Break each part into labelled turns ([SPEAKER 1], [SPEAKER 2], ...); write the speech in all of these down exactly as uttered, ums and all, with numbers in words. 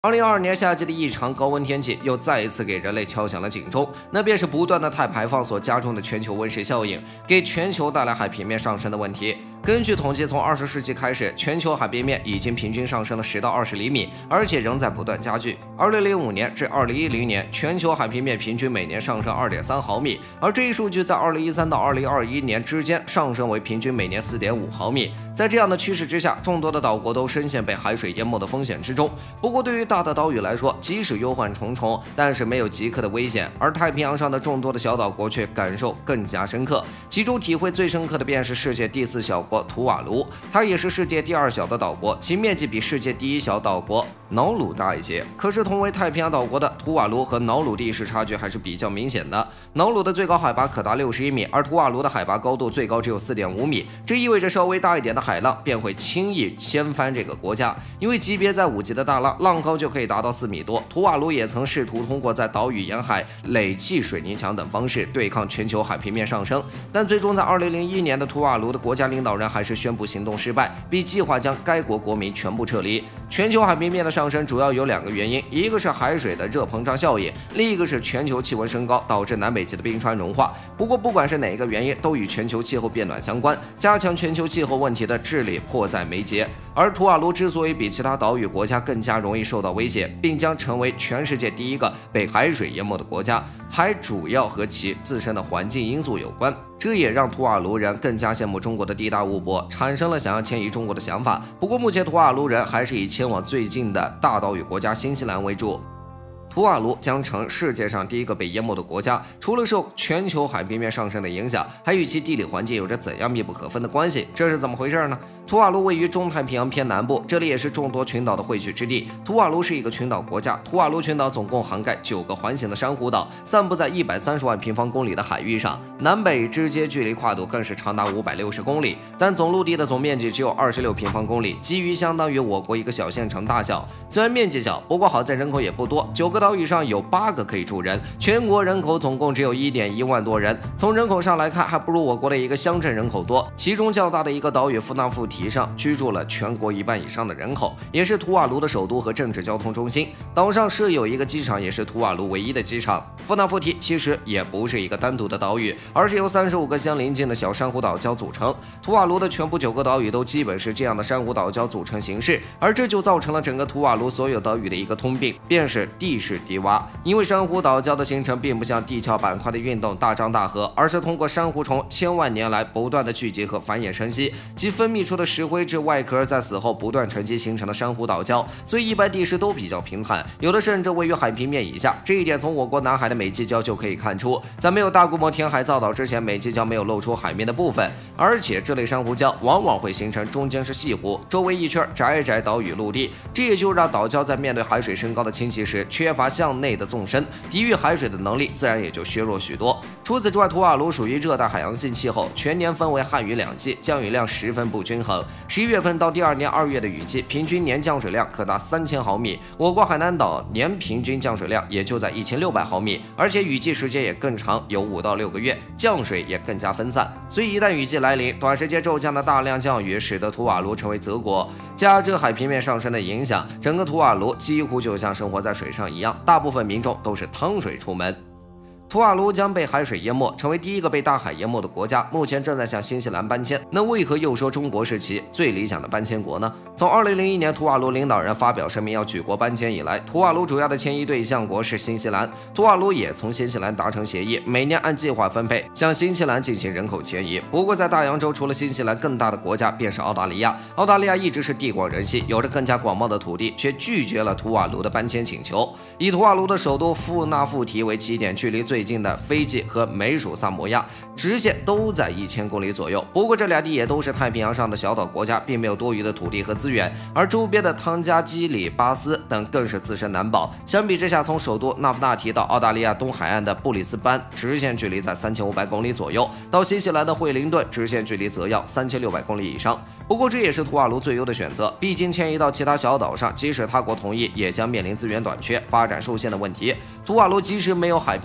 [SPEAKER 1] 二零二二年夏季的异常高温天气又再一次给人类敲响了警钟，那便是不断的碳排放所加重的全球温室效应，给全球带来海平面上升的问题。根据统计，从二十世纪开始，全球海平面已经平均上升了十到二十厘米，而且仍在不断加剧。二零零五年至二零一零年，全球海平面平均每年上升二点三毫米，而这一数据在二零一三到二零二一年之间上升为平均每年四点五毫米。在这样的趋势之下，众多的岛国都深陷被海水淹没的风险之中。不过，对于大的岛屿来说，即使忧患重重，但是没有即刻的危险，而太平洋上的众多的小岛国却感受更加深刻。其中体会最深刻的便是世界第四小国图瓦卢，它也是世界第二小的岛国，其面积比世界第一小岛国瑙鲁大一些。可是同为太平洋岛国的图瓦卢和瑙鲁地势差距还是比较明显的。瑙鲁的最高海拔可达六十一米，而图瓦卢的海拔高度最高只有 四点五米，这意味着稍微大一点的海浪便会轻易掀翻这个国家。因为级别在五级的大浪，浪高就可以达到四米多。图瓦卢也曾试图通过在岛屿沿海垒砌水泥墙等方式对抗全球海平面上升，但最终在二零零一年的图瓦卢的国家领导人还是宣布行动失败，并计划将该国国民全部撤离。全球海平面的上升主要有两个原因，一个是海水的热膨胀效应，另一个是全球气温升高导致南北极的冰川融化。不过不管是哪个原因，都与全球气候变暖相关，加强全球气候问题的治理迫在眉睫。而图瓦卢之所以比其他岛屿国家更加容易受到威胁，并将成为全世界第一个被海水淹没的国家，还主要和其自身的环境因素有关。这也让图瓦卢人更加羡慕中国的地大物博，产生了想要迁移中国的想法。不过目前图瓦卢人还是以迁往最近的大岛屿国家新西兰为主。图瓦卢将成世界上第一个被淹没的国家，除了受全球海平面上升的影响，还与其地理环境有着怎样密不可分的关系？这是怎么回事呢？图瓦卢位于中太平洋偏南部，这里也是众多群岛的汇聚之地。图瓦卢是一个群岛国家，图瓦卢群岛总共涵盖九个环形的珊瑚岛，散布在一百三十万平方公里的海域上，南北之间距离跨度更是长达五百六十公里，但总陆地的总面积只有二十六平方公里，基于相当于我国一个小县城大小。虽然面积小，不过好在人口也不多，九个岛屿上有八个可以住人，全国人口总共只有 一点一万多人。从人口上来看，还不如我国的一个乡镇人口多。其中较大的一个岛屿富纳富提上居住了全国一半以上的人口，也是图瓦卢的首都和政治交通中心。岛上设有一个机场，也是图瓦卢唯一的机场。富纳富提其实也不是一个单独的岛屿，而是由三十五个相邻近的小珊瑚岛礁组成。图瓦卢的全部九个岛屿都基本是这样的珊瑚岛礁组成形式，而这就造成了整个图瓦卢所有岛屿的一个通病，便是地势低洼。因为珊瑚岛礁的形成并不像地壳板块的运动大张大合，而是通过珊瑚虫千万年来不断的聚集和繁衍生息，其分泌出的石灰质外壳在死后不断沉积形成的珊瑚岛礁，所以一般地势都比较平坦，有的甚至位于海平面以下。这一点从我国南海的美济礁就可以看出，在没有大规模填海造岛之前，美济礁没有露出海面的部分，而且这类珊瑚礁往往会形成中间是细湖，周围一圈窄窄岛屿陆地，这也就让岛礁在面对海水升高的侵袭时，缺乏向内的纵深，抵御海水的能力自然也就削弱许多。除此之外，图瓦卢属于热带海洋性气候，全年分为旱雨两季，降雨量十分不均衡。十一月份到第二年二月的雨季，平均年降水量可达三千毫米，我国海南岛年平均降水量也就在一千六百毫米，而且雨季时间也更长，有五到六个月，降水也更加分散。所以一旦雨季来临，短时间骤降的大量降雨，使得图瓦卢成为泽国，加之海平面上升的影响，整个图瓦卢几乎就像生活在水上一样，大部分民众都是趟水出门。图瓦卢将被海水淹没，成为第一个被大海淹没的国家，目前正在向新西兰搬迁。那为何又说中国是其最理想的搬迁国呢？从二零零一年图瓦卢领导人发表声明要举国搬迁以来，图瓦卢主要的迁移对象国是新西兰，图瓦卢也从新西兰达成协议，每年按计划分配向新西兰进行人口迁移。不过在大洋洲，除了新西兰，更大的国家便是澳大利亚。澳大利亚一直是地广人稀，有着更加广袤的土地，却拒绝了图瓦卢的搬迁请求。以图瓦卢的首都富纳富提为起点，距离最近的斐济和美属萨摩亚直线都在一千公里左右。不过这俩地也都是太平洋上的小岛国家，并没有多余的土地和资源，而周边的汤加、基里、巴斯等更是自身难保。相比之下，从首都纳夫纳提到澳大利亚东海岸的布里斯班，直线距离在三千五百公里左右；到新西兰的惠灵顿，直线距离则要三千六百公里以上。不过这也是图瓦卢最优的选择，毕竟迁移到其他小岛上，即使他国同意，也将面临资源短缺、发展受限的问题。图瓦卢即使没有海平面上升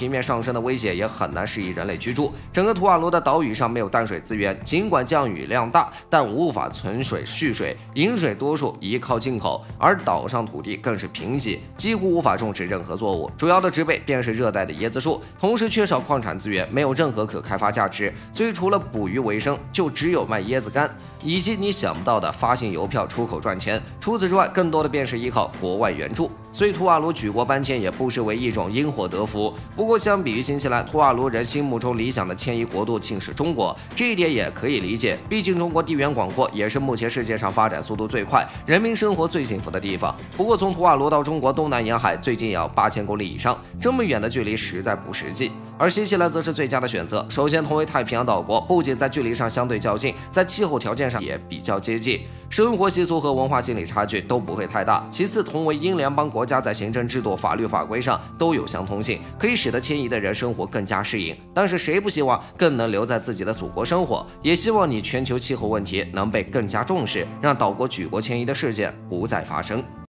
[SPEAKER 1] 升的威胁，也很难适宜人类居住。整个图瓦卢的岛屿上没有淡水资源，尽管降雨量大，但无法存水蓄水，饮水多数依靠进口，而岛上土地更是贫瘠，几乎无法种植任何作物，主要的植被便是热带的椰子树，同时缺少矿产资源，没有任何可开发价值，所以除了捕鱼为生，就只有卖椰子干，以及你想不到的发行邮票出口赚钱。除此之外，更多的便是依靠国外援助。所以图瓦卢举国搬迁也不失为一种因祸得福。不过相比于新西兰，图瓦卢人心目中理想的迁移国度竟是中国，这一点也可以理解，毕竟中国地缘广阔，也是目前世界上发展速度最快、人民生活最幸福的地方。不过从图瓦卢到中国东南沿海，最近也要八千公里以上，这么远的距离实在不实际。而新西兰则是最佳的选择。首先，同为太平洋岛国，不仅在距离上相对较近，在气候条件上也比较接近，生活习俗和文化心理差距都不会太大。其次，同为英联邦国家，在行政制度、法律法规上都有相通性，可以使得迁移的人生活更加适应。但是谁不希望更能留在自己的祖国生活？也希望你全球气候问题能被更加重视，让岛国举国迁移的事件不再发生。